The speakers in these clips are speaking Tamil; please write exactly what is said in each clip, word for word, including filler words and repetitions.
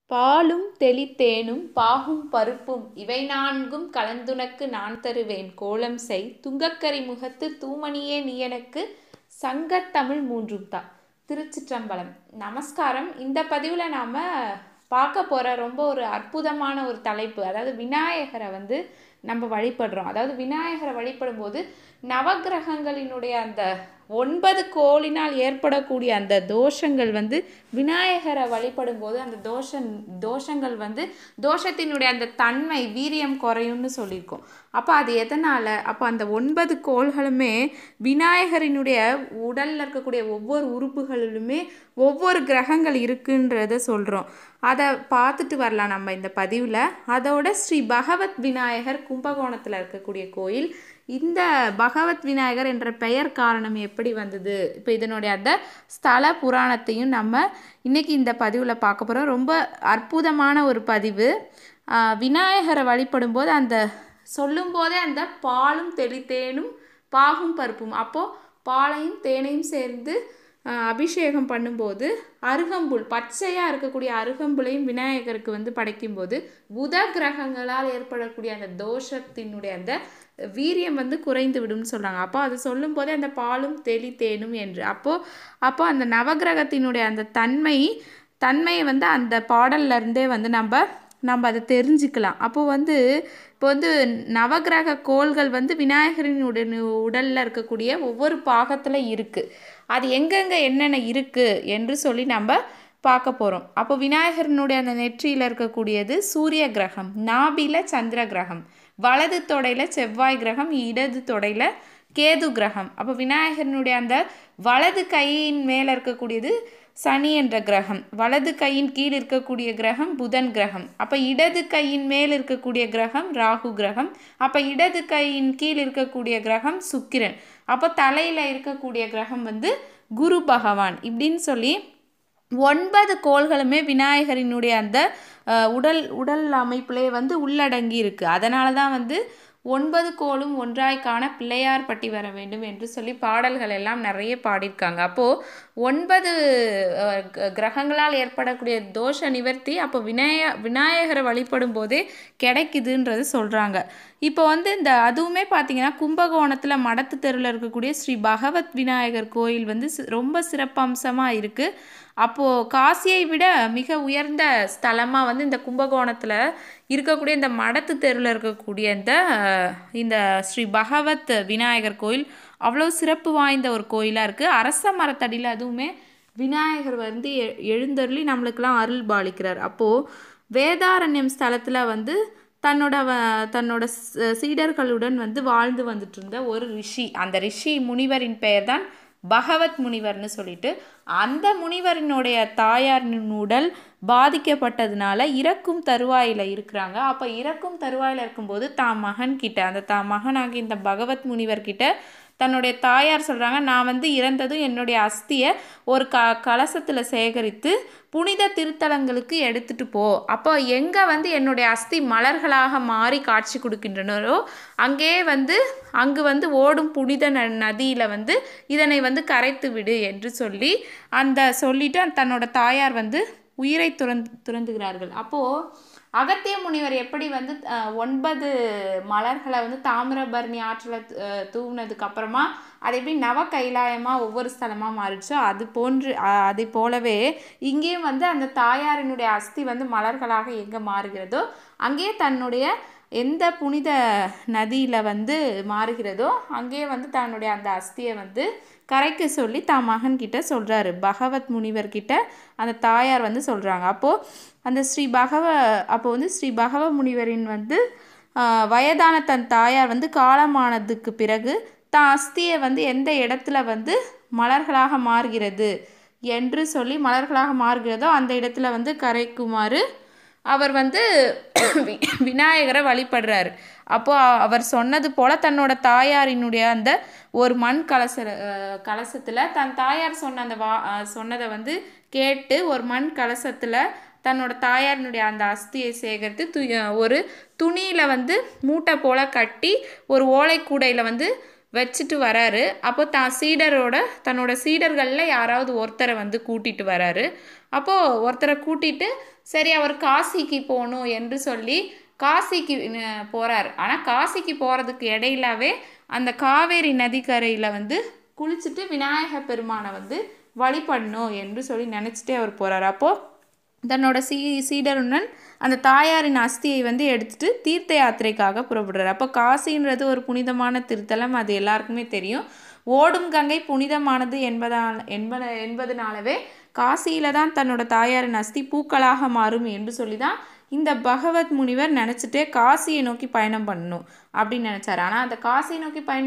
பாலும் தெளித்தேனும் பாகும் பருப்பும் இவை நான்கும் கலந்துனக்கு நான் தருவேன் கோலம் செய் துங்கக்கரி முகத்து தூமணியே நீ எனக்கு சங்கத்தமிழ் மூன்றும் தா. திருச்சிற்றம்பலம். நமஸ்காரம். இந்த பதிவில் நாம் பார்க்க போகிற ரொம்ப ஒரு அற்புதமான ஒரு தலைப்பு, அதாவது விநாயகரை வந்து நம்ம வழிபடுறோம். அதாவது விநாயகரை வழிபடும் போது நவகிரகங்களினுடைய அந்த ஒன்பது கோளினால் ஏற்படக்கூடிய அந்த தோஷங்கள் வந்து விநாயகரை வழிபடும் போது அந்த தோஷ தோஷங்கள் வந்து தோஷத்தினுடைய அந்த தன்மை வீரியம் குறையும்னு சொல்லியிருக்கோம். அப்போ அது எதனால்? அப்போ அந்த ஒன்பது கோள்களுமே விநாயகரினுடைய உடலில் இருக்கக்கூடிய ஒவ்வொரு உறுப்புகளிலுமே ஒவ்வொரு கிரகங்கள் இருக்குன்றத சொல்கிறோம். அதை பார்த்துட்டு வரலாம் நம்ம இந்த பதிவில். அதோட ஸ்ரீ பகவத் விநாயகர் கும்பகோணத்தில் இருக்கக்கூடிய கோயில். இந்த பகவத் விநாயகர் என்ற பெயர் காரணம் எப்படி வந்தது, இப்போ இதனுடைய அந்த ஸ்தல புராணத்தையும் நம்ம இன்றைக்கி இந்த பதிவில் பார்க்க போகிறோம். ரொம்ப அற்புதமான ஒரு பதிவு. விநாயகரை வழிபடும் போது அந்த சொல்லும் போதே அந்த பாலும் தெளித்தேனும் பாகும் பருப்பும், அப்போது பாலையும் தேனையும் சேர்ந்து அபிஷேகம் பண்ணும்போது அருகம்புல், பச்சையாக இருக்கக்கூடிய அருகம்புலையும் விநாயகருக்கு வந்து படைக்கும்போது புத கிரகங்களால் ஏற்படக்கூடிய அந்த தோஷத்தினுடைய அந்த வீரியம் வந்து குறைந்து விடும்னு சொல்கிறாங்க. அப்போ அது சொல்லும் போதே அந்த பாலும் தெளித்தேனும் என்று, அப்போது அப்போ அந்த நவகிரகத்தினுடைய அந்த தன்மை தன்மையை வந்து அந்த பாடல்லேருந்தே வந்து நம்ம நம்ம அதை தெரிஞ்சுக்கலாம். அப்போது வந்து இப்போ வந்து நவகிரக கோள்கள் வந்து விநாயகரின் உடன் உடலில் இருக்கக்கூடிய ஒவ்வொரு பாகத்தில் இருக்குது. அது எங்கெங்கே என்னென்ன இருக்குது என்று சொல்லி நம்ம பார்க்க போகிறோம். அப்போ விநாயகரினுடைய அந்த நெற்றியில் இருக்கக்கூடியது சூரிய கிரகம், நாபில சந்திர கிரகம், வலது தொடையில் செவ்வாய் கிரகம், இடது தொடையில் கேது கிரகம். அப்போ விநாயகரினுடைய அந்த வலது கையின் மேலே இருக்கக்கூடியது சனி என்ற கிரகம், வலது கையின் கீழ் இருக்கக்கூடிய கிரகம் புதன் கிரகம். அப்போ இடது கையின் மேல் இருக்கக்கூடிய கிரகம் ராகு கிரகம். அப்போ இடது கையின் கீழ் இருக்கக்கூடிய கிரகம் சுக்கிரன். அப்போ தலையில் இருக்கக்கூடிய கிரகம் வந்து குரு பகவான். இப்படின்னு சொல்லி ஒன்பது கோள்களுமே விநாயகரினுடைய அந்த உடல் உடல் அமைப்பிலே வந்து உள்ளடங்கி இருக்குது. அதனால தான் வந்து ஒன்பது கோளும் ஒன்றாய் காண பிள்ளையார் பட்டி வர வேண்டும் என்று சொல்லி பாடல்கள் எல்லாம் நிறைய பாடியிருக்காங்க. அப்போது ஒன்பது கிரகங்களால் ஏற்படக்கூடிய தோஷ நிவர்த்தி அப்போ விநாய விநாயகரை வழிபடும் போதே கிடைக்குதுன்றது சொல்கிறாங்க. இப்போ வந்து இந்த அதுவுமே பார்த்திங்கன்னா கும்பகோணத்தில் மடத்து தெருவில் இருக்கக்கூடிய ஸ்ரீ பகவத் விநாயகர் கோயில் வந்து ரொம்ப சிறப்பம்சமாக இருக்குது. அப்போது காசியை விட மிக உயர்ந்த ஸ்தலமாக வந்து இந்த கும்பகோணத்தில் இருக்கக்கூடிய இந்த மடத்து தெருவில் இருக்கக்கூடிய இந்த இந்த ஸ்ரீ பகவத் விநாயகர் கோயில் அவ்வளோ சிறப்பு வாய்ந்த ஒரு கோயிலாக இருக்குது. அரசமரத்தடியில் அதுவுமே விநாயகர் வந்து எழுந்தருளி நம்மளுக்கெல்லாம் அருள் பாலிக்கிறார். அப்போது வேதாரண்யம் ஸ்தலத்தில் வந்து தன்னோட தன்னோட சீடர்களுடன் வந்து வாழ்ந்து வந்துட்டு இருந்த ஒரு ரிஷி, அந்த ரிஷி முனிவரின் பெயர் தான் பகவத் முனிவர்னு சொல்லிட்டு, அந்த முனிவரினுடைய தாயாரின் உடல் பாதிக்கப்பட்டதுனால இறக்கும் தருவாயில் இருக்கிறாங்க. அப்போ இறக்கும் தருவாயில் இருக்கும்போது தான் மகன்கிட்ட, அந்த தான் மகனாகி இந்த பகவத் முனிவர்கிட்ட தன்னுடைய தாயார் சொல்கிறாங்க, நான் வந்து இறந்ததும் என்னுடைய அஸ்தியை ஒரு க கலசத்தில் சேகரித்து புனித திருத்தலங்களுக்கு எடுத்துகிட்டு போ. அப்போ எங்கே வந்து என்னுடைய அஸ்தி மலர்களாக மாறி காட்சி கொடுக்கின்றனரோ அங்கே வந்து அங்கு வந்து ஓடும் புனித ந நதியில் வந்து இதனை வந்து கரைத்து விடு என்று சொல்லி அந்த சொல்லிட்டு தன்னோட தாயார் வந்து உயிரை துறந்து துறந்துகிறார்கள். அப்போது அகத்திய முனிவர் எப்படி வந்து ஒன்பது மலர்களை வந்து தாமிரபரணி ஆற்றில் தூவினதுக்கு அப்புறமா அது எப்படி நவ கைலாயமாக ஒவ்வொரு ஸ்தலமாக மாறிடுச்சோ அது போன்று அதை போலவே இங்கேயும் வந்து அந்த தாயாரினுடைய அஸ்தி வந்து மலர்களாக எங்கே மாறுகிறதோ அங்கே தன்னுடைய எந்த புனித நதியில் வந்து மாறுகிறதோ அங்கே வந்து தன்னுடைய அந்த அஸ்தியை வந்து கரைக்க சொல்லி தான் மகன்கிட்ட சொல்கிறாரு. பகவத் முனிவர்கிட்ட அந்த தாயார் வந்து சொல்கிறாங்க. அப்போது அந்த ஸ்ரீ பகவ அப்போ வந்து ஸ்ரீ பகவ முனிவரின் வந்து வயதான தன் தாயார் வந்து காலமானதுக்கு பிறகு தான் அஸ்தியை வந்து எந்த இடத்துல வந்து மலர்களாக மாறுகிறது என்று சொல்லி மலர்களாக மாறுகிறதோ அந்த இடத்துல வந்து கரைக்குமாறு அவர் வந்து விநாயகரை வழிபடுறாரு. அப்போது அவர் சொன்னது போல் தன்னோட தாயாரினுடைய அந்த ஒரு மண் கலச கலசத்தில் தன் தாயார் சொன்ன அந்த வா சொன்னதை வந்து கேட்டு ஒரு மண் கலசத்தில் தன்னோட தாயாரினுடைய அந்த அஸ்தியை சேகரித்து து ஒரு துணியில் வந்து மூட்டை போல் கட்டி ஒரு ஓலை கூடையில் வந்து வச்சுட்டு வராரு. அப்போ தான் சீடரோட தன்னோட சீடர்களில் யாராவது ஒருத்தரை வந்து கூட்டிகிட்டு வராரு. அப்போது ஒருத்தரை கூட்டிகிட்டு சரி அவர் காசிக்கு போகணும் என்று சொல்லி காசிக்கு போகிறார். ஆனால் காசிக்கு போகிறதுக்கு இடையிலாவே அந்த காவேரி நதிக்கரையில் வந்து குளிச்சுட்டு விநாயக பெருமானை வந்து வழிபடணும் என்று சொல்லி நினச்சிட்டே அவர் போகிறார். அப்போது தன்னோட சீ சீடருடன் அந்த தாயாரின் அஸ்தியை வந்து எடுத்துகிட்டு தீர்த்த யாத்திரைக்காக புறப்படுறார். அப்போ காசின்றது ஒரு புனிதமான திருத்தலம், அது எல்லாருக்குமே தெரியும். ஓடும் கங்கை புனிதமானது என்பதால் என்பத என்பதனாலவே காசியில் தான் தன்னோட தாயாரின் அஸ்தி பூக்களாக மாறும் என்று சொல்லி தான் இந்த பகவத் முனிவர் நினச்சிட்டே காசியை நோக்கி பயணம் பண்ணணும் அப்படின்னு நினச்சார். ஆனால் அந்த காசியை நோக்கி பயன்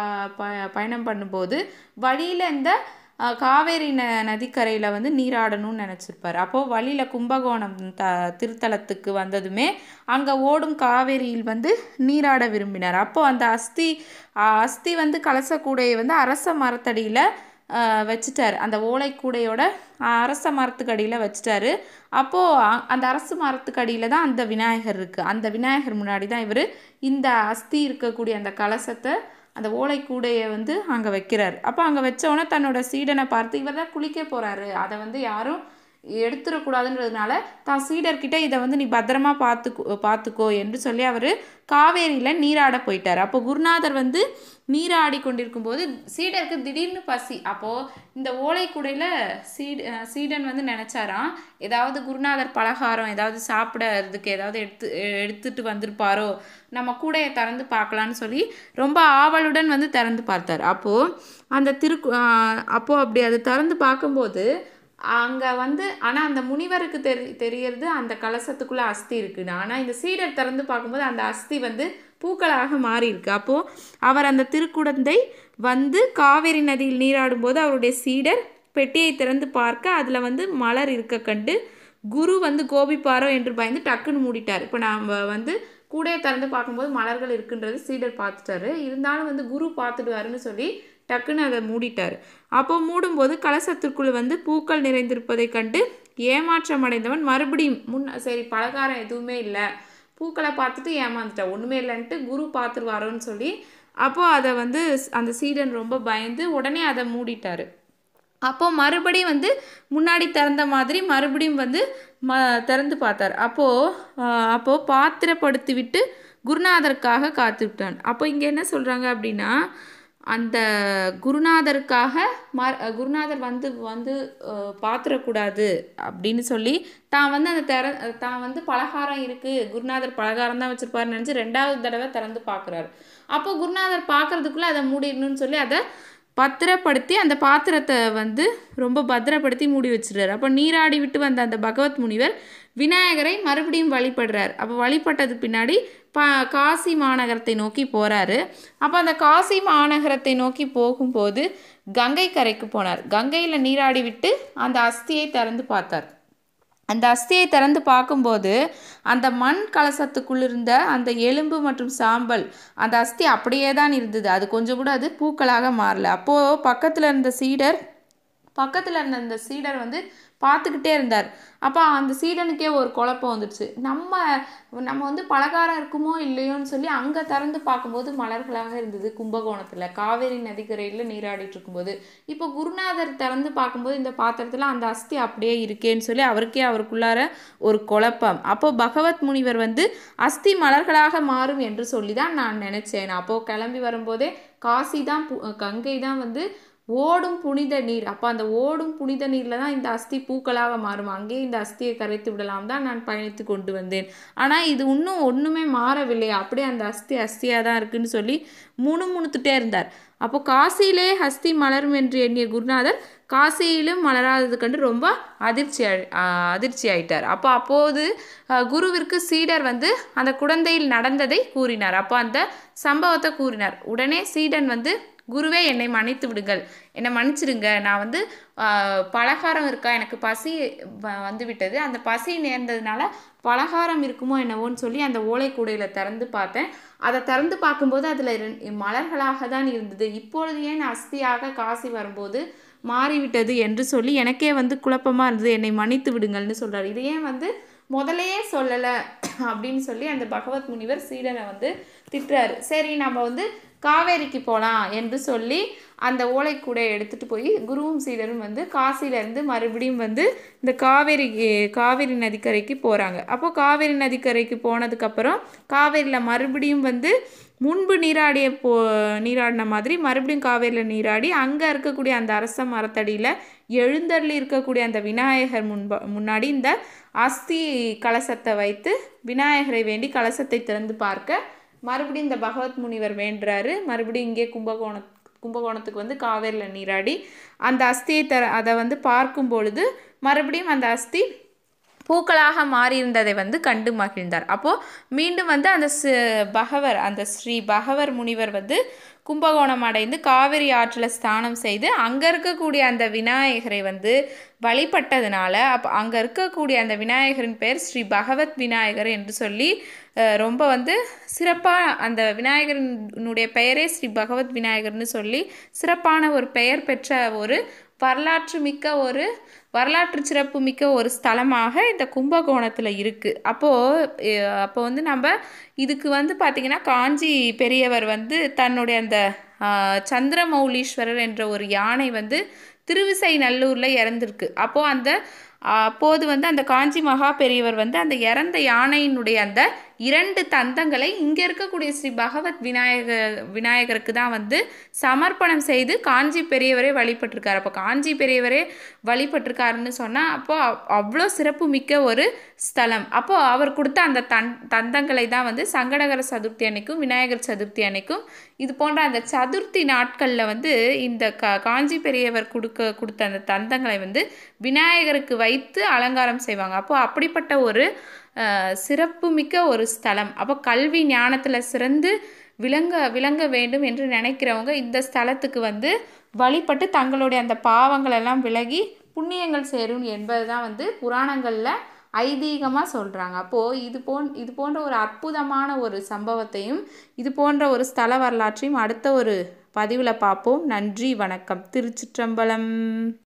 பண்ண பயணம் பண்ணும்போது வழியில் இந்த காவேரி ந நதிக்கரையில் வந்து நீராடணும்னு நினச்சிருப்பார். அப்போது வழியில் கும்பகோணம் த திருத்தலத்துக்கு வந்ததுமே அங்கே ஓடும் காவேரியில் வந்து நீராட விரும்பினார். அப்போது அந்த அஸ்தி அஸ்தி வந்து கலச கூடையை வந்து அரச மரத்தடியில் வச்சுட்டார். அந்த ஓலை கூடையோட அரச மரத்துக்கு அடியில் வச்சுட்டாரு. அப்போது அந்த அரச மரத்துக்கு அடியில் தான் அந்த விநாயகர் இருக்குது. அந்த விநாயகர் முன்னாடி தான் இவர் இந்த அஸ்தி இருக்கக்கூடிய அந்த கலசத்தை அந்த ஓலை கூடையை வந்து அங்கே வைக்கிறார். அப்போ அங்கே வச்சோன்னே தன்னோட சீடனை பார்த்து இவர் தான் குளிக்க போகிறாரு, அதை வந்து யாரும் எடுத்துடக்கூடாதுன்றதுனால தான் சீடர்கிட்ட இதை வந்து நீ பத்திரமா பார்த்துக்கோ பார்த்துக்கோ என்று சொல்லி அவர் காவேரியில் நீராட போயிட்டார். அப்போ குருநாதர் வந்து நீராடி கொண்டிருக்கும் போது சீடருக்கு திடீர்னு பசி. அப்போது இந்த ஓலை கூடையில் சீட சீடன் வந்து நினச்சாராம் ஏதாவது குருநாதர் பலகாரம் ஏதாவது சாப்பிடறதுக்கு ஏதாவது எடுத்து எடுத்துட்டு வந்திருப்பாரோ, நம்ம கூடையை திறந்து பார்க்கலான்னு சொல்லி ரொம்ப ஆவலுடன் வந்து திறந்து பார்த்தார். அப்போது அந்த திரு அப்போது அப்படி அதை திறந்து பார்க்கும்போது அங்கே வந்து ஆனால் அந்த முனிவருக்கு தெரி தெரியறது அந்த கலசத்துக்குள்ளே அஸ்தி இருக்குன்னு. ஆனால் இந்த சீடர் திறந்து பார்க்கும்போது அந்த அஸ்தி வந்து பூக்களாக மாறி இருக்கு. அப்போது அவர் அந்த திருக்குடந்தை வந்து காவேரி நதியில் நீராடும்போது அவருடைய சீடர் பெட்டியை திறந்து பார்க்க அதில் வந்து மலர் இருக்க கண்டு குரு வந்து கோபிப்பாரோ என்று பயந்து டக்குன்னு மூடிட்டார். இப்போ நம்ம வந்து கூடையை திறந்து பார்க்கும்போது மலர்கள் இருக்குன்றது சீடர் பார்த்துட்டாரு. இருந்தாலும் வந்து குரு பார்த்துடுவாருன்னு சொல்லி டக்குன்னு அதை மூடிட்டார். அப்போ மூடும்போது கலசத்திற்குள் வந்து பூக்கள் நிறைந்திருப்பதை கண்டு ஏமாற்றம் அடைந்தவன் மறுபடியும் முன் சரி பலகாரம் எதுவுமே இல்லை, பூக்களை பார்த்துட்டு ஏமாந்துட்டான், ஒன்றுமே இல்லைன்ட்டு குரு பார்த்துருவாரோன்னு சொல்லி அப்போது அதை வந்து அந்த சீடன் ரொம்ப பயந்து உடனே அதை மூடிட்டார். அப்போது மறுபடியும் வந்து முன்னாடி திறந்த மாதிரி மறுபடியும் வந்து ம திறந்து பார்த்தார். அப்போது அப்போது பாத்திரப்படுத்தி விட்டு குருநாதருக்காக காத்து விட்டான். அப்போ இங்கே என்ன சொல்கிறாங்க அப்படின்னா அந்த குருநாதருக்காக ம குருநாதர் வந்து வந்து பார்த்துடக்கூடாது அப்படின்னு சொல்லி தான் வந்து அந்த திற தான் வந்து பலகாரம் இருக்குது, குருநாதர் பலகாரம் தான் வச்சுருப்பாருன்னு நினச்சி ரெண்டாவது தடவை திறந்து பார்க்குறாரு. அப்போ குருநாதர் பார்க்குறதுக்குள்ளே அதை மூடிடணும்னு சொல்லி அதை பத்திரப்படுத்தி அந்த பாத்திரத்தை வந்து ரொம்ப பத்திரப்படுத்தி மூடி வச்சுறாரு. அப்போ நீராடி விட்டு வந்த அந்த பகவத் முனிவர் விநாயகரை மறுபடியும் வழிபடுறார். அப்போ வழிபட்டது பின்னாடி ப காசி மாநகரத்தை நோக்கி போகிறாரு. அப்போ அந்த காசி மாநகரத்தை நோக்கி போகும்போது கங்கை கரைக்கு போனார். கங்கையில் நீராடி விட்டு அந்த அஸ்தியை திறந்து பார்த்தார். அந்த அஸ்தியை திறந்து பார்க்கும்போது அந்த மண் கலசத்துக்குள் இருந்த அந்த எலும்பு மற்றும் சாம்பல் அந்த அஸ்தி அப்படியே தான் இருந்தது. அது கொஞ்சம் கூட அது பூக்களாக மாறல. அப்போது பக்கத்தில் இருந்த சீடர் பக்கத்தில் இருந்த அந்த சீடர் வந்து பார்த்துக்கிட்டே இருந்தார். அப்போ அந்த சீடனுக்கே ஒரு குழப்பம் வந்துடுச்சு. நம்ம நம்ம வந்து பலகாரம் இருக்குமோ இல்லையோன்னு சொல்லி அங்கே திறந்து பார்க்கும்போது மலர்களாக இருந்தது கும்பகோணத்தில் காவேரி நதிக்கரையில் நீராடிட்டு இருக்கும்போது. இப்போ குருநாதர் திறந்து பார்க்கும்போது இந்த பாத்திரத்தில் அந்த அஸ்தி அப்படியே இருக்கேன்னு சொல்லி அவருக்கே அவருக்குள்ளார ஒரு குழப்பம். அப்போ பகவத் முனிவர் வந்து அஸ்தி மலர்களாக மாறும் என்று சொல்லி தான் நான் நினச்சேன். அப்போது கிளம்பி வரும்போதே காசி தான் கங்கை தான் வந்து ஓடும் புனித நீர். அப்போ அந்த ஓடும் புனித நீரில் தான் இந்த அஸ்தி பூக்களாக மாறும், அங்கேயே இந்த அஸ்தியை கரைத்து விடலாம் தான் நான் பயணித்து கொண்டு வந்தேன். ஆனால் இது இன்னும் ஒன்றுமே மாறவில்லை, அப்படியே அந்த அஸ்தி அஸ்தியாக தான் இருக்குன்னு சொல்லி முணுமுணுத்துட்டே இருந்தார். அப்போ காசியிலே அஸ்தி மலரும் என்று எண்ணிய குருநாதர் காசியிலும் மலராதது கண்டு ரொம்ப அதிர்ச்சி அதிர்ச்சி ஆயிட்டார். அப்போ அப்போது குருவிற்கு சீடர் வந்து அந்த குடந்தையில் நடந்ததை கூறினார். அப்போ அந்த சம்பவத்தை கூறினார். உடனே சீடன் வந்து குருவே என்னை மன்னித்து விடுங்கள், என்னை மன்னிச்சிடுங்க, நான் வந்து பலகாரம் இருக்கா எனக்கு பசி வந்து விட்டது, அந்த பசி நேர்ந்ததுனால பலகாரம் இருக்குமோ என்னவோன்னு சொல்லி அந்த ஓலை கூடையில் திறந்து பார்த்தேன். அதை திறந்து பார்க்கும்போது அதில் மலர்களாக தான் இருந்தது, இப்பொழுது ஏன் அஸ்தியாக காசி வரும்போது மாறிவிட்டது என்று சொல்லி எனக்கே வந்து குழப்பமாக இருந்தது, என்னை மன்னித்து விடுங்கள்னு சொல்கிறார். இது ஏன் வந்து முதலையே சொல்லலை அப்படின்னு சொல்லி அந்த பகவத் முனிவர் சீடனை வந்து திட்டுறாரு. சரி நம்ம வந்து காவேரிக்கு போகலாம் என்று சொல்லி அந்த ஓலைக்கூடை எடுத்துகிட்டு போய் குருவும் சீடரும் வந்து காசிலேருந்து மறுபடியும் வந்து இந்த காவேரி காவேரி நதிக்கரைக்கு போகிறாங்க. அப்போது காவேரி நதிக்கரைக்கு போனதுக்கப்புறம் காவேரியில் மறுபடியும் வந்து முன்பு நீராடிய போ நீராடின மாதிரி மறுபடியும் காவேரியில் நீராடி அங்கே இருக்கக்கூடிய அந்த அரச மரத்தடியில் எழுந்தருளி இருக்கக்கூடிய அந்த விநாயகர் முன்ப முன்னாடி இந்த அஸ்தி கலசத்தை வைத்து விநாயகரை வேண்டி கலசத்தை திறந்து பார்க்க மறுபடியும் இந்த பகவத் முனிவர் வேண்டுறாரு. மறுபடியும் இங்கே கும்பகோண கும்பகோணத்துக்கு வந்து காவேரியில் நீராடி அந்த அஸ்தியை தர அதை வந்து பார்க்கும் பொழுது மறுபடியும் அந்த அஸ்தி பூக்களாக மாறியிருந்ததை வந்து கண்டு மகிழ்ந்தார். அப்போது மீண்டும் வந்து அந்த பகவர் அந்த ஸ்ரீ பகவர் முனிவர் வந்து கும்பகோணம் அடைந்து காவிரி ஆற்றில் ஸ்நானம் செய்து அங்கே இருக்கக்கூடிய அந்த விநாயகரை வந்து வழிபட்டதுனால அப்போ அங்கே இருக்கக்கூடிய அந்த விநாயகரின் பெயர் ஸ்ரீ பகவத் விநாயகர் என்று சொல்லி ரொம்ப வந்து சிறப்பாக அந்த விநாயகரினுடைய பெயரே ஸ்ரீ பகவத் விநாயகர்னு சொல்லி சிறப்பான ஒரு பெயர் பெற்ற ஒரு வரலாற்று மிக்க ஒரு வரலாற்று சிறப்பு மிக்க ஒரு ஸ்தலமாக இந்த கும்பகோணத்தில் இருக்குது. அப்போது அப்போ வந்து நம்ம இதுக்கு வந்து பார்த்திங்கன்னா காஞ்சி பெரியவர் வந்து தன்னுடைய அந்த சந்திரமௌலீஸ்வரர் என்ற ஒரு யானை வந்து திருவிசை நல்லூரில் இறந்துருக்கு. அப்போது அந்த அப்போது வந்து அந்த காஞ்சி மகா பெரியவர் வந்து அந்த இறந்த யானையினுடைய அந்த இரண்டு தந்தங்களை இங்கே இருக்கக்கூடிய ஸ்ரீ பகவத் விநாயகர் விநாயகருக்கு தான் வந்து சமர்ப்பணம் செய்து காஞ்சி பெரியவரே வழிபட்டிருக்காரு. அப்போ காஞ்சி பெரியவரே வழிபட்டிருக்காருன்னு சொன்னால் அப்போது அவ்வளோ சிறப்பு மிக்க ஒரு ஸ்தலம். அப்போது அவர் கொடுத்த அந்த தன் தந்தங்களை தான் வந்து சங்கடகர சதுர்த்தி அன்னைக்கும் விநாயகர் சதுர்த்தி அன்னைக்கும் இது போன்ற அந்த சதுர்த்தி நாட்களில் வந்து இந்த கா காஞ்சி பெரியவர் கொடுக்க கொடுத்த அந்த தந்தங்களை வந்து விநாயகருக்கு வைத்து அலங்காரம் செய்வாங்க. அப்போது அப்படிப்பட்ட ஒரு சிறப்புமிக்க ஒரு ஸ்தலம். அப்போ கல்வி ஞானத்தில் சிறந்து விளங்க விளங்க வேண்டும் என்று நினைக்கிறவங்க இந்த ஸ்தலத்துக்கு வந்து வழிபட்டு தங்களுடைய அந்த பாவங்களெல்லாம் விலகி புண்ணியங்கள் சேரும் என்பது தான் வந்து புராணங்களில் ஐதீகமாக சொல்கிறாங்க. அப்போது இது போன் இது போன்ற ஒரு அற்புதமான ஒரு சம்பவத்தையும் இது போன்ற ஒரு ஸ்தல வரலாற்றையும் அடுத்த ஒரு பதிவில் பார்ப்போம். நன்றி, வணக்கம். திருச்சிற்றம்பலம்.